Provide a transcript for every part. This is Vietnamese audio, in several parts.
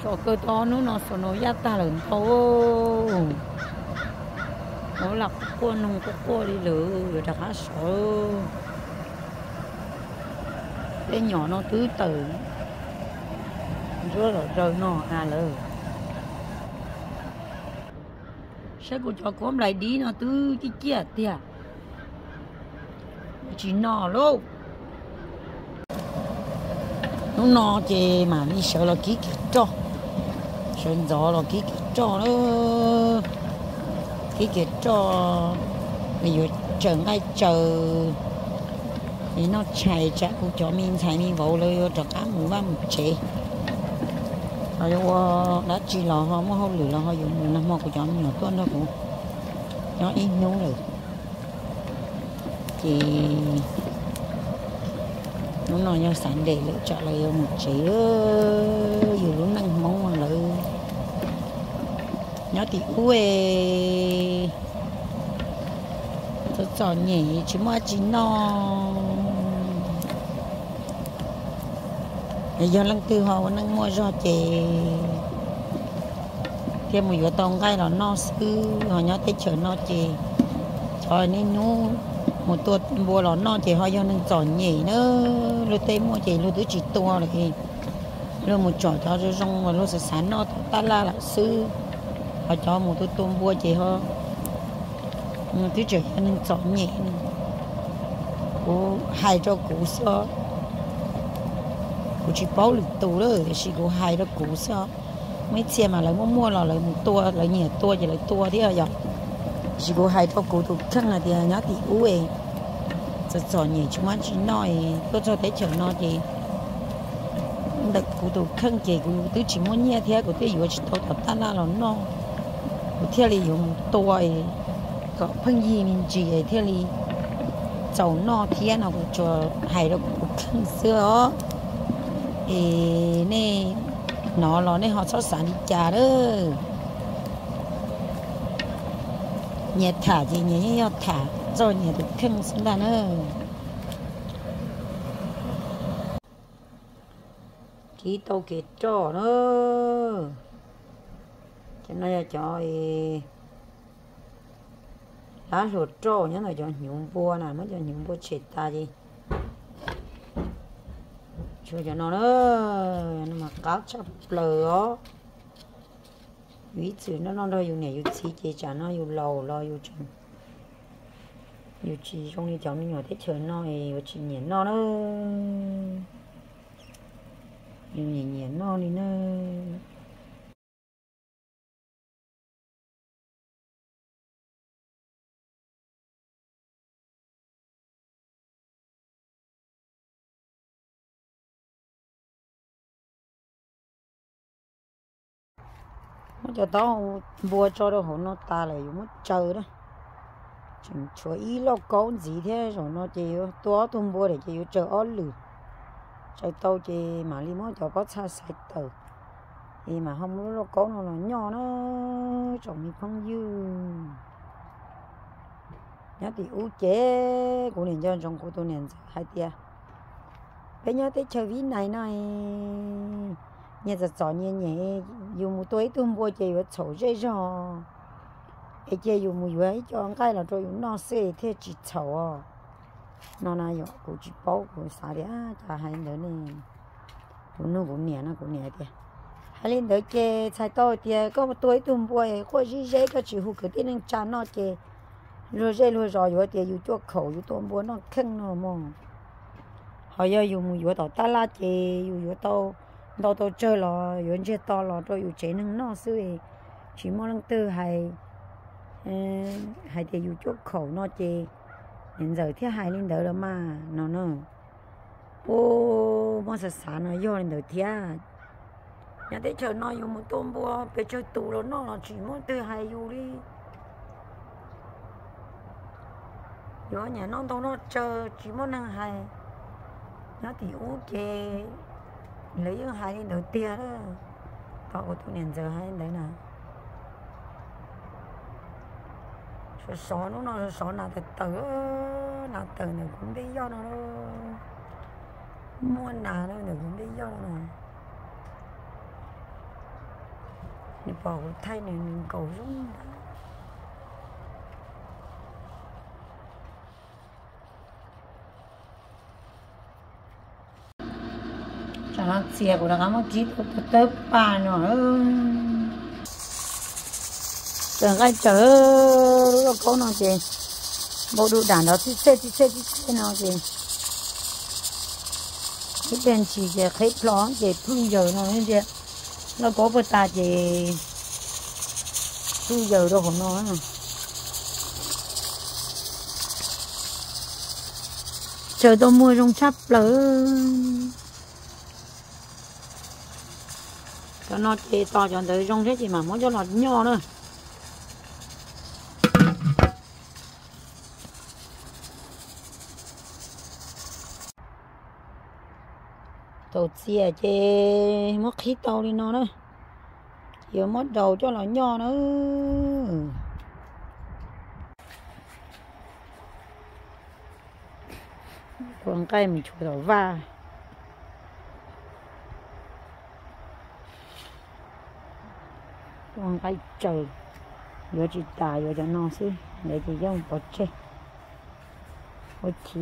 số cơ to nó số nó giá ta lớn to nó là cô đi lử đã khá sợ cái nhỏ nó tứ từ rồi rồi nó lử sẽ cô cho con lại đi nó tứ cái kia tiệt chỉ nó luôn nó chỉ mà đi sợ là kí cho sợ gió là kí cho nó kí cho bây giờ chờ ngay chờ thì nó chạy chắc cũng cho mình chạy mình vàoเลยcho cá mù ba mù chế rồi đã chỉ là họ mới không lười là họ dùng mù năm họ của cho mình nhỏ tuần đó cũng nó ít nhú rồi thì nó nói nhau sẵn để lựa chọn lại một chế dù lúc năng mong mà lợi nhớ thì ue tôi chọn nhỉ chứ mà chỉ nó giờ lăng tư họ năng mua cho chế thêm một tông cái là nó sư họ nhớ tới chợ nó chế cho nên nó một tuột bùa lò non chỉ họ cho nên chọn nhỉ nữa rồi tây mua chỉ rồi tứ chỉ to rồi rồi một chọn cho rong mà rồi sẽ sắn nó ta la là sư họ cho một tôi tôm bùa chỉ họ tứ chỉ cho nên chọn nhỉ cô hai cho cũ sao cô chỉ bảo được tù đó chỉ cô hai cho cũ sao mấy xe mà lại mua là lại một tua lại nhiều tua chỉ lại tua thế rồi chỉ có hai thao cổ tục thân là thì nhớ thì uế cho nhỉ chúng anh chỉ nói tôi cho thấy chờ nó thì đặc cổ tục thân chỉ của tôi chỉ muốn nghe theo của tôi vừa chỉ tôi tập ta là nó của theo là dùng tôi có phân gì mình chỉ theo là cháu nó theo nào cũng cho hai thao cổ thân xưa thì nè nó nè họ sót sản đi trà đó nhiệt thả gì nhiệt thả rồi nhiệt được khưng xuống đàn ơi kỹ tàu kỹ trò nữa cho nên là cho lá ruột trò nhớ là cho nhúng vua này mới cho nhúng vua chết ta gì cho nó nữa nhưng mà cá chắp lờ đó ví dụ nó đâu dùng này dùng chi chế trả nó dùng lầu lo dùng chừng dùng chi trong đi cháu nhỏ thế chờ nó thì dùng chi nhện nó dùng nhện nó đi nữa cho tao mua cho nó hổ nó ta lại dùng mất chơi đó chừng chúa ý lo có gì thế rồi nó chỉ to tung mua để chỉ chờ ó lử chơi tao chỉ mà đi mua cho có xa sạch tờ thì mà không nó có nó nhỏ nó chồng mình không dư nhớ thì ú chế của nền cho trong của tôi nền hai tia bây nhớ tới chơi ví này nhà giật gió nhẹ dùng một túi tôm bò chơi với chậu dây rồi ấy chơi dùng một cái cho cái là rồi dùng nó xe thế chỉ chậu nó này rồi cũng chỉ bao cũng xả đấy chả hay nữa nè cũng nhẹ thế hay lên tới chơi sai to thì có một túi tôm bò có gì dây có chỉ hút cái tiếng chán nó chơi rồi dây rồi thì dùng cho khẩu dùng tôm bò nó khăng nó mong họ giờ dùng một cái tàu ta la chơi dùng tàu đâu tôi chơi là yuan chơi to là tôi chế năng nó xưa chỉ mong năng tư hay thì dùng chốt khẩu nó chơi hiện giờ thứ hai lên đỡ mà nó ô mà sáng nó vô lên đỡ thứ nhà để chờ nó dùng một tôm bò để chơi tù rồi nó là chỉ muốn tư hai dùng đi vô nhà nó đâu nó chơi chỉ muốn năng hai nó thì ok lấy hai đến đầu tiên đó tao của tôi nền giờ hai đấy nè số nó số nào từ này cũng đi do nó mua nào nó cũng đi do nó bỏ thay này cầu rung chả nó xìa của nó có một kít của tớ ba nữa chờ cái chờ lúc có nó chị bộ đủ đàn đó thì xe nó chị cái đèn chỉ chị khép ló chị phun giờ nó như vậy nó có bữa ta chị phun giờ đâu của nó chờ tôi mua trong chắp lớn cho nó chị to cho tới trong thế chị mà muốn cho nó nhỏ nữa tổ chia chê mất khí tàu đi nó nữa giờ mất đầu cho nó nhỏ nữa con cây mình chụp đầu va con cây trời giờ chỉ tải giờ cho nó xí để chỉ dùng bớt chê bớt chi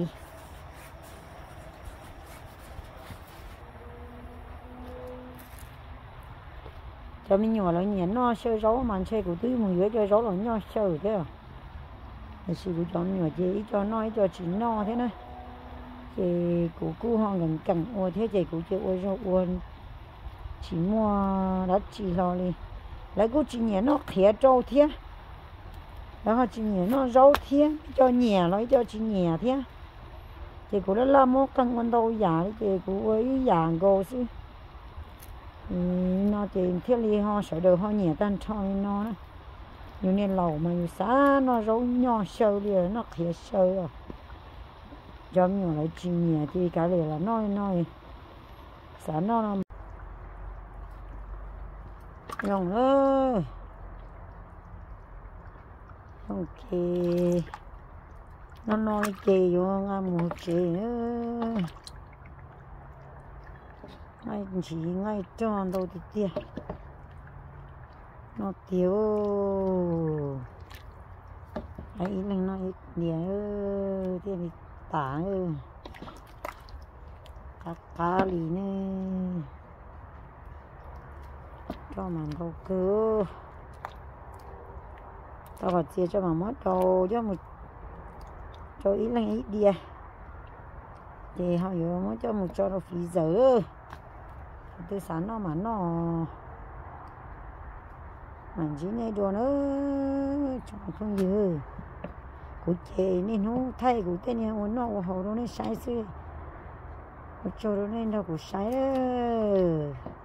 cho mình nhỏ là nhện nó chơi gió mà chơi của tôi mình cho gió là nhỏ chơi thế à thì sự của chọn nhỏ chị cho nó cho chị no thế này chị của cô họ gần cẳng ô thế chị của chị ô rồi ô chỉ mua đất chỉ lo đi lấy cô chị nhện nó khía trâu thế đó họ chị nhện nó rau thế cho nhẹ nói cho chị nhẹ thế chị của nó làm một căng con đâu giả chị của ấy giả gồ xí nó thì thiết lý họ sợ được họ nhẹ tan cho nó nhiều nên lẩu mà nhiều xã nó rau nhỏ sâu đi nó khía sâu rồi giống như là chị nhẹ thì cái này là nói xã nó nhồng ơi ok nó nói chị vô ngang một chị nữa ngay chỉ ngay tròn đâu thì tia nó thiếu ấy mình nói nhẹ ơi thì tả ơi các cá lì nè cho màn câu cứ tao còn chia cho mà mất đầu cho một cho ít lên ít đi thì họ hiểu mới cho một cho nó phí dở tôi sáng nó mà nó màn chỉ này đồ nữa chọn không dư của chị nên nó thay của tên nhà nó hầu nó sai xưa cho nó nên đâu của sai